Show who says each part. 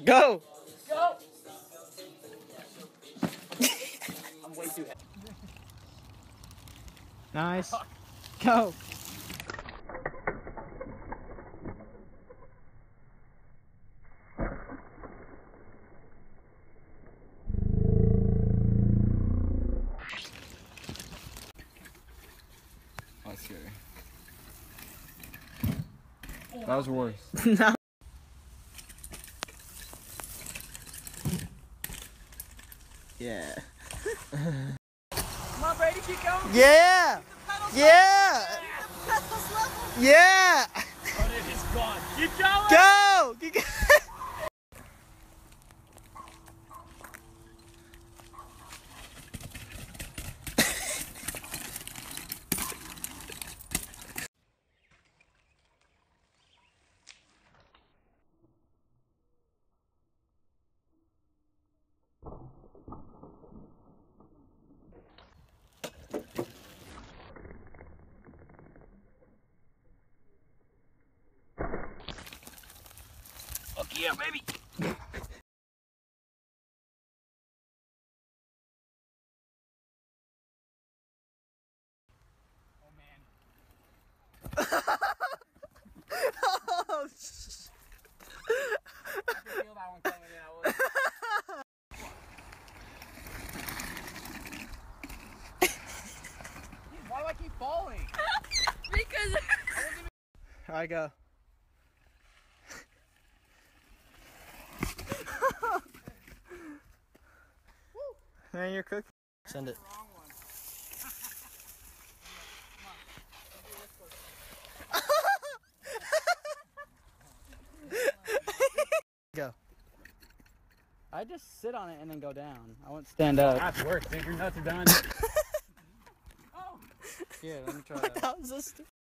Speaker 1: Go!
Speaker 2: Go! I'm way too heavy.
Speaker 1: Nice. Go!
Speaker 3: That's scary. That was worse.
Speaker 1: No. Yeah.
Speaker 2: Come on, Brady, keep going.
Speaker 1: Yeah! Yeah! Yeah!
Speaker 2: Oh, it is gone. Keep going.
Speaker 1: Go! Keep go-
Speaker 2: Fuck yeah, baby. Oh, man.
Speaker 1: Oh,
Speaker 2: I can feel that one coming in. I was... Why do I keep falling?
Speaker 4: Because
Speaker 1: Alright, go. Man, you're cooking. Send it. Go. I just sit on it and then go down. I won't stand up.
Speaker 2: That's worse. Think your nuts are done.
Speaker 1: Here, let me try that.
Speaker 4: that was a